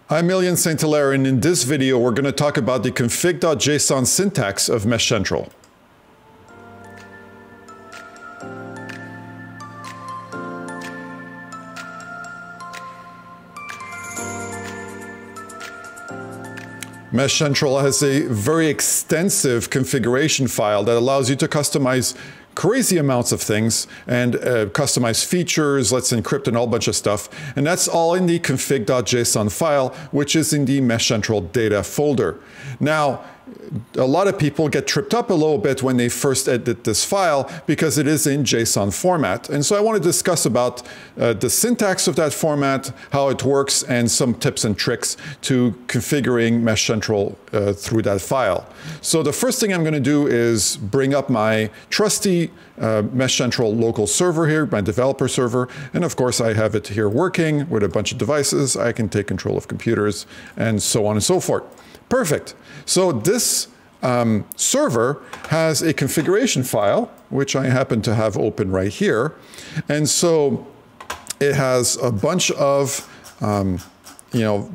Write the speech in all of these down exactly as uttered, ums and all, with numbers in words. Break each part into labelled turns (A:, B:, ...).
A: I'm MeshCentral, and in this video we're going to talk about the Config.json syntax of MeshCentral. MeshCentral has a very extensive configuration file that allows you to customize crazy amounts of things and uh, customize features, let's encrypt and a whole bunch of stuff. And that's all in the config.json file, which is in the MeshCentral data folder. Now, a lot of people get tripped up a little bit when they first edit this file because it is in JSON format. And so I want to discuss about uh, the syntax of that format, how it works, and some tips and tricks to configuring MeshCentral uh, through that file. So the first thing I'm going to do is bring up my trusty uh, MeshCentral local server here, my developer server. And of course, I have it here working with a bunch of devices. I can take control of computers and so on and so forth. Perfect. So this um, server has a configuration file, which I happen to have open right here. And so it has a bunch of um, you know,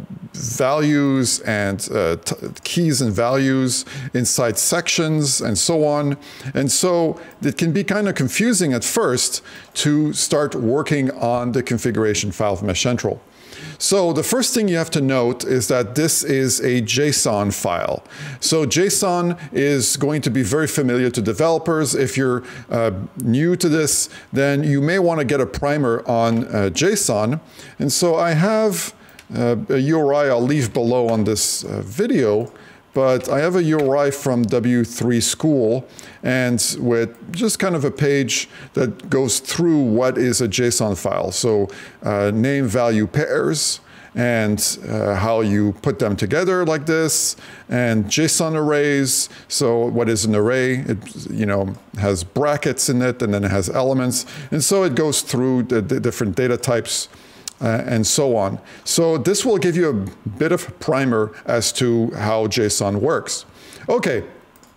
A: values and uh, t keys and values inside sections and so on. And so it can be kind of confusing at first to start working on the configuration file of MeshCentral. So the first thing you have to note is that this is a JSON file. So JSON is going to be very familiar to developers. If you're uh, new to this, then you may want to get a primer on uh, JSON. And so I have uh, a U R I I'll leave below on this uh, video. But I have a U R I from W three School, and with just kind of a page that goes through what is a JSON file. So uh, name value pairs, and uh, how you put them together like this, and JSON arrays. So what is an array? It you know has brackets in it, and then it has elements. And so it goes through the, the different data types. Uh, and so on. So this will give you a bit of primer as to how JSON works. Okay,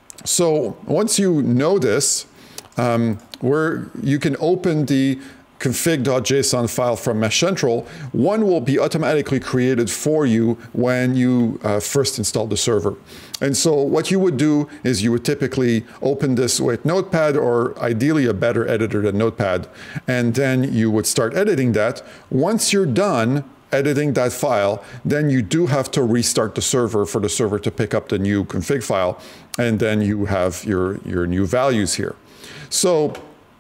A: so once you know this, um, where you can open the config.json file from MeshCentral, one will be automatically created for you when you uh, first install the server. And so what you would do is you would typically open this with Notepad, or ideally a better editor than Notepad, and then you would start editing that. Once you're done editing that file, then you do have to restart the server for the server to pick up the new config file, and then you have your, your new values here. So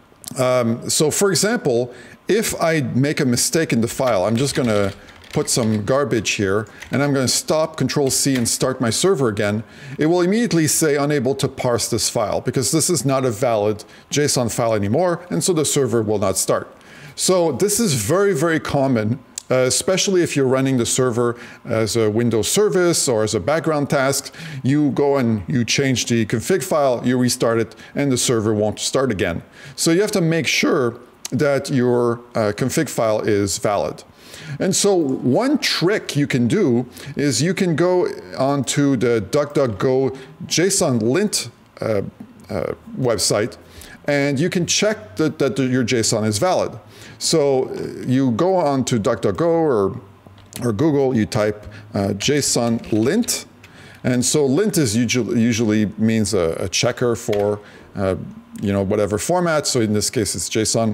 A: Um, so for example, if I make a mistake in the file, I'm just going to put some garbage here, and I'm going to stop, control C, and start my server again. It will immediately say unable to parse this file, because this is not a valid JSON file anymore, and so the server will not start. So this is very, very common, Uh, especially if you're running the server as a Windows service or as a background task. You go and you change the config file, you restart it, and the server won't start again. So you have to make sure that your uh, config file is valid. And so one trick you can do is you can go onto the DuckDuckGo JSON lint uh, uh, website, and you can check that, that your JSON is valid. So you go on to DuckDuckGo or, or Google, you type uh, JSON lint. And so lint is usually, usually means a, a checker for uh, you know, whatever format. So in this case, it's JSON.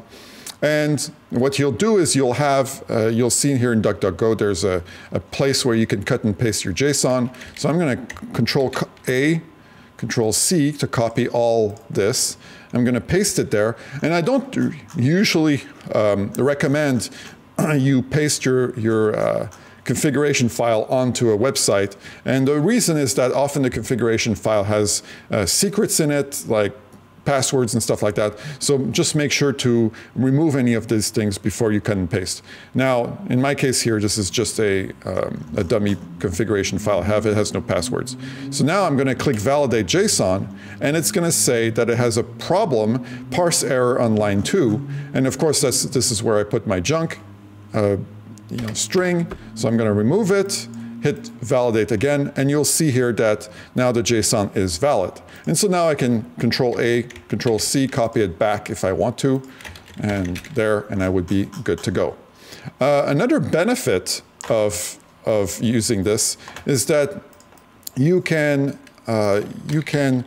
A: And what you'll do is you'll have, uh, you'll see here in DuckDuckGo, there's a, a place where you can cut and paste your JSON. So I'm going to control A, control C to copy all this. I'm going to paste it there, and I don't usually um, recommend you paste your, your uh, configuration file onto a website. And the reason is that often the configuration file has uh, secrets in it, like passwords and stuff like that. So just make sure to remove any of these things before you cut and paste. Now, in my case here, this is just a, um, a dummy configuration file I have. It has no passwords. So now I'm going to click validate JSON, and it's going to say that it has a problem, parse error on line two. And of course, that's, this is where I put my junk uh, you know, string. So I'm going to remove it, hit validate again, and you'll see here that now the JSON is valid. And so now I can control A, control C, copy it back if I want to, and there, and I would be good to go. Uh, another benefit of of using this is that you can, uh, you can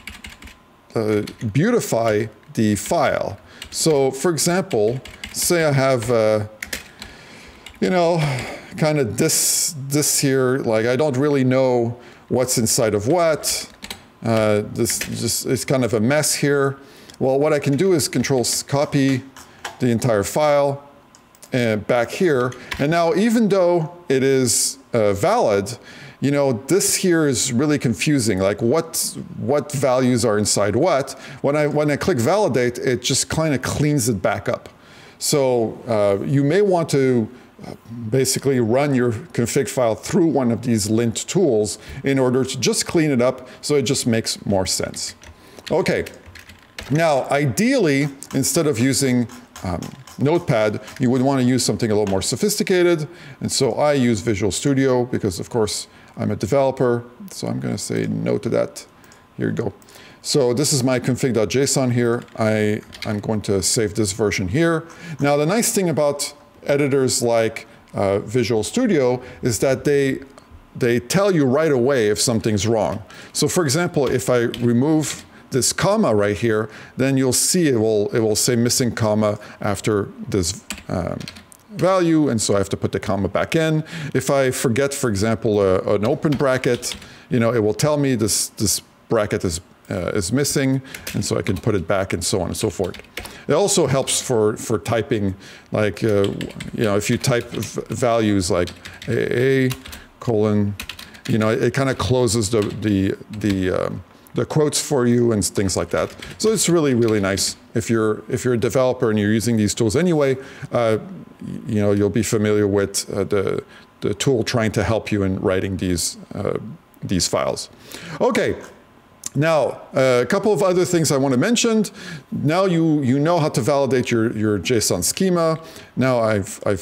A: uh, beautify the file. So for example, say I have, uh, you know, kind of this, this here, like I don't really know what's inside of what. Uh, this just, it's kind of a mess here. Well, what I can do is control copy the entire file and back here. And now, even though it is uh, valid, you know, this here is really confusing. Like what, what values are inside what? When I, when I click validate, it just kind of cleans it back up. So uh, you may want to basically run your config file through one of these lint tools in order to just clean it up so it just makes more sense. Okay, now ideally, instead of using um, Notepad, you would want to use something a little more sophisticated. And so I use Visual Studio because, of course, I'm a developer. So I'm going to say no to that. Here you go. So this is my config.json here. I, I'm going to save this version here. Now, the nice thing about editors like uh, Visual Studio is that they, they tell you right away if something's wrong. So for example, if I remove this comma right here, then you'll see it will, it will say missing comma after this um, value, and so I have to put the comma back in. If I forget, for example, a, an open bracket, you know, it will tell me this, this bracket is, uh, is missing, and so I can put it back and so on and so forth. It also helps for, for typing, like, uh, you know, if you type values like A, A colon, you know, it, it kind of closes the, the, the, um, the quotes for you and things like that. So it's really, really nice. If you're, if you're a developer and you're using these tools anyway, uh, you know, you'll be familiar with uh, the, the tool trying to help you in writing these, uh, these files. Okay. Now, uh, a couple of other things I want to mention. Now you, you know how to validate your, your JSON schema. Now I've, I've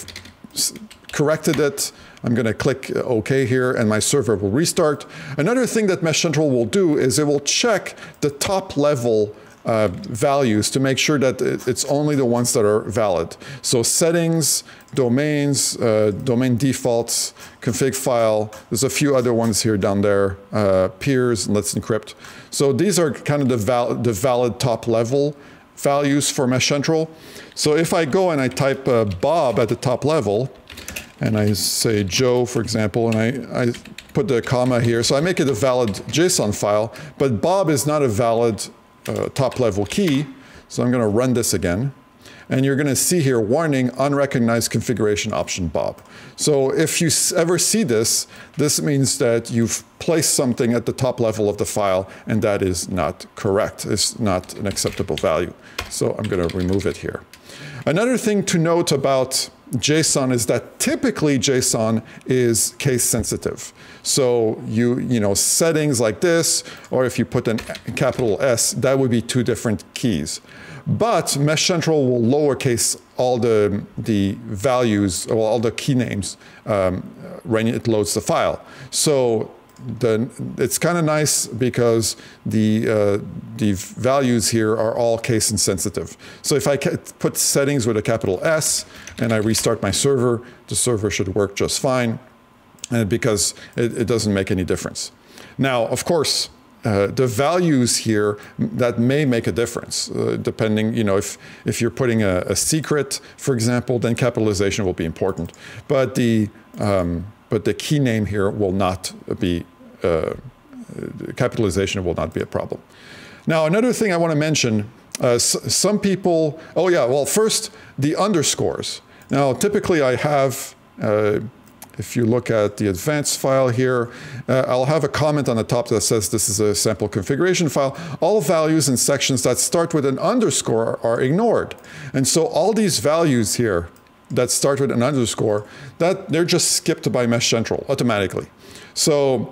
A: corrected it. I'm going to click OK here, and my server will restart. Another thing that MeshCentral will do is it will check the top level uh, values to make sure that it's only the ones that are valid. So settings, domains, uh, domain defaults, config file. There's a few other ones here down there, uh, peers, and let's encrypt. So these are kind of the, val the valid top level values for MeshCentral. So if I go and I type uh, Bob at the top level, and I say Joe, for example, and I, I put the comma here. So I make it a valid JSON file, but Bob is not a valid uh, top-level key. So I'm going to run this again. And you're going to see here, warning, unrecognized configuration option Bob. So if you ever see this, this means that you've placed something at the top level of the file, and that is not correct. It's not an acceptable value. So I'm going to remove it here. Another thing to note about JSON is that typically JSON is case sensitive. So you, you know, settings like this, or if you put a capital S, that would be two different keys. But MeshCentral will lowercase all the, the values, or all the key names um, when it loads the file. So the, it's kind of nice because the, uh, the values here are all case insensitive. So if I put settings with a capital S and I restart my server, the server should work just fine, and because it, it doesn't make any difference. Now, of course, Uh, the values here, that may make a difference, uh, depending, you know, if, if you're putting a, a secret, for example, then capitalization will be important. But the, um, but the key name here will not be, uh, capitalization will not be a problem. Now, another thing I want to mention, uh, s some people, oh yeah, well, first, the underscores. Now, typically I have, uh, if you look at the advanced file here, uh, I'll have a comment on the top that says this is a sample configuration file. All values and sections that start with an underscore are ignored. And so all these values here that start with an underscore, that they're just skipped by MeshCentral automatically. So,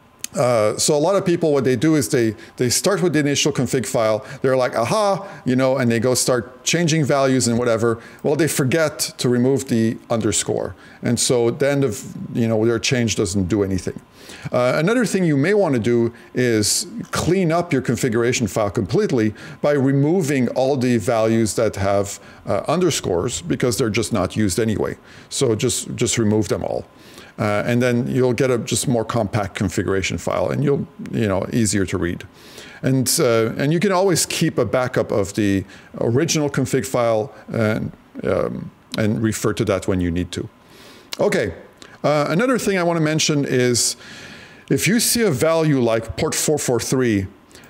A: uh, so a lot of people, what they do is they, they start with the initial config file. They're like, aha, you know, and they go start changing values and whatever, well, they forget to remove the underscore. And so the end of, you know, their change doesn't do anything. Uh, another thing you may want to do is clean up your configuration file completely by removing all the values that have uh, underscores, because they're just not used anyway. So just, just remove them all. Uh, and then you'll get a just more compact configuration file, and you'll, you know, easier to read. And, uh, and you can always keep a backup of the original config file and, um, and refer to that when you need to. Okay, uh, another thing I want to mention is if you see a value like port four four three,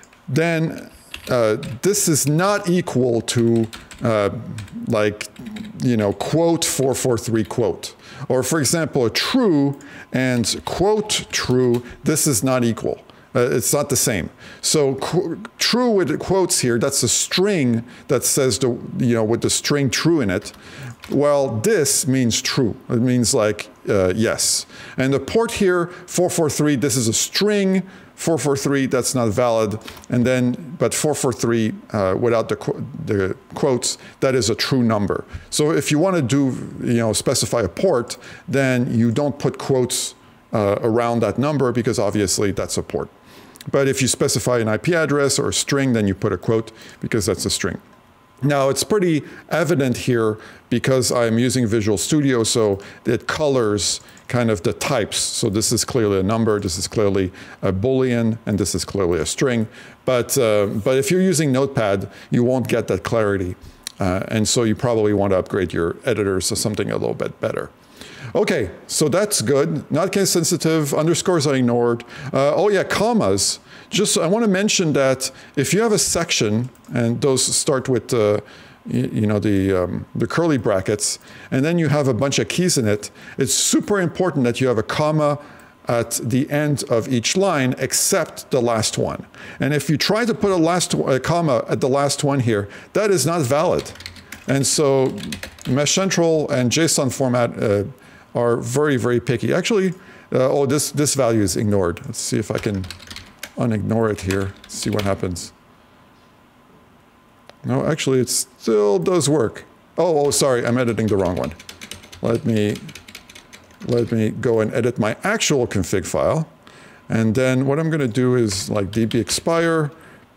A: then uh, this is not equal to uh, like, you know, quote four four three quote. Or for example, a true and quote true, this is not equal. Uh, it's not the same. So true with quotes here, that's a string that says, the, you know, with the string true in it. Well, this means true. It means like uh, yes. And the port here, four four three, this is a string. four four three, that's not valid. And then, but four four three, uh, without the, qu the quotes, that is a true number. So if you want to do, you know, specify a port, then you don't put quotes uh, around that number, because obviously that's a port. But if you specify an I P address or a string, then you put a quote, because that's a string. Now, it's pretty evident here because I'm using Visual Studio, so it colors kind of the types. So this is clearly a number, this is clearly a boolean, and this is clearly a string. But, uh, but if you're using Notepad, you won't get that clarity. Uh, and so you probably want to upgrade your editors to something a little bit better. Okay, so that's good. Not case sensitive, underscores are ignored. Uh, oh yeah, commas. Just, I want to mention that if you have a section, and those start with uh, you, you know, the, um, the curly brackets, and then you have a bunch of keys in it, it's super important that you have a comma at the end of each line, except the last one. And if you try to put a last a comma at the last one here, that is not valid. And so MeshCentral and JSON format uh, are very, very picky. Actually, uh, oh, this, this value is ignored. Let's see if I can unignore it here, see what happens. No, actually, it still does work. Oh, oh, sorry, I'm editing the wrong one. Let me, let me go and edit my actual config file. And then what I'm going to do is like db expire,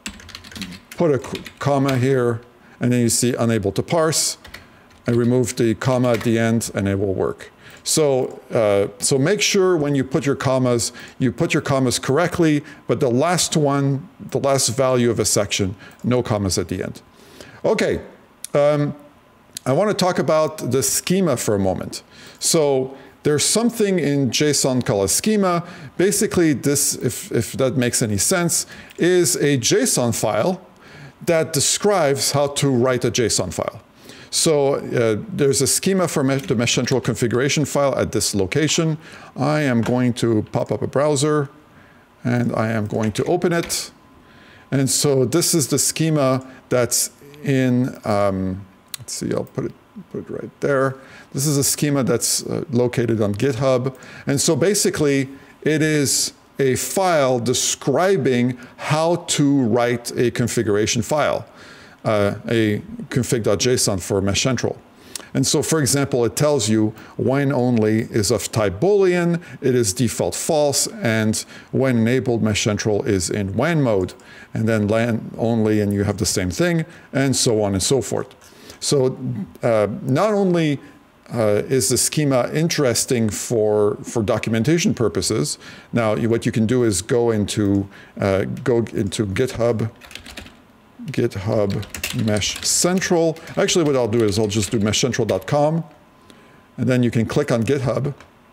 A: put a comma here, and then you see unable to parse. I remove the comma at the end, and it will work. So, uh, so make sure when you put your commas, you put your commas correctly, but the last one, the last value of a section, no commas at the end. Okay, um, I want to talk about the schema for a moment. So there's something in JSON called a schema. Basically, this, if, if that makes any sense, is a JSON file that describes how to write a JSON file. So uh, there's a schema for mesh, the MeshCentral configuration file at this location. I am going to pop up a browser, and I am going to open it. And so this is the schema that's in, um, let's see, I'll put it, put it right there. This is a schema that's uh, located on GitHub. And so basically, it is a file describing how to write a configuration file. Uh, a config.json for MeshCentral. And so, for example, it tells you when only is of type boolean, it is default false, and when enabled, MeshCentral is in when mode, and then LAN only, and you have the same thing, and so on and so forth. So uh, not only uh, is the schema interesting for, for documentation purposes, now what you can do is go into, uh, go into GitHub, GitHub MeshCentral. Actually, what I'll do is I'll just do meshcentral dot com, and then you can click on GitHub,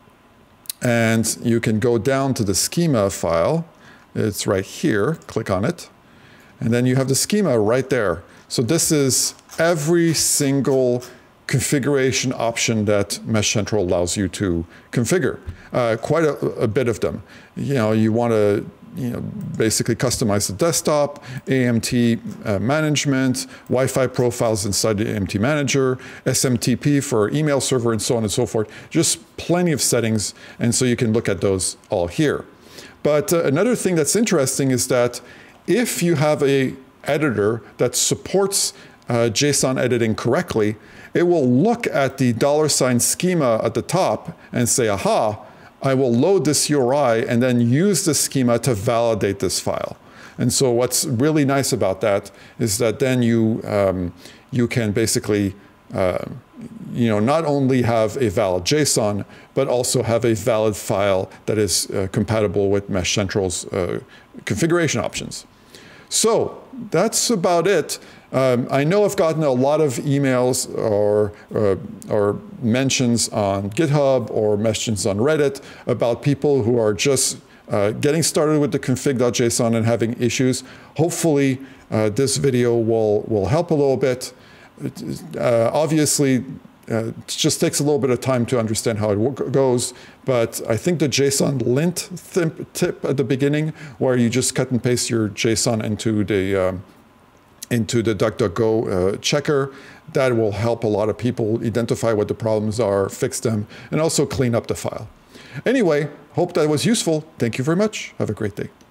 A: and you can go down to the schema file. It's right here. Click on it, and then you have the schema right there. So this is every single configuration option that MeshCentral allows you to configure. Uh, quite a, a bit of them. You know, you want to you know, basically customize the desktop, A M T uh, management, Wi-Fi profiles inside the A M T manager, S M T P for email server, and so on and so forth. Just plenty of settings, and so you can look at those all here. But uh, another thing that's interesting is that if you have a editor that supports uh, JSON editing correctly, it will look at the dollar sign schema at the top and say, aha, I will load this U R I and then use the schema to validate this file. And so what's really nice about that is that then you, um, you can basically uh, you know, not only have a valid JSON, but also have a valid file that is uh, compatible with MeshCentral's uh, configuration options. So that's about it. Um, I know I've gotten a lot of emails or, uh, or mentions on GitHub or mentions on Reddit about people who are just uh, getting started with the config.json and having issues. Hopefully, uh, this video will, will help a little bit. Uh, obviously, uh, it just takes a little bit of time to understand how it goes, but I think the JSON lint tip at the beginning, where you just cut and paste your JSON into the um, into the DuckDuckGo uh, checker, that will help a lot of people identify what the problems are, fix them, and also clean up the file. Anyway, hope that was useful. Thank you very much. Have a great day.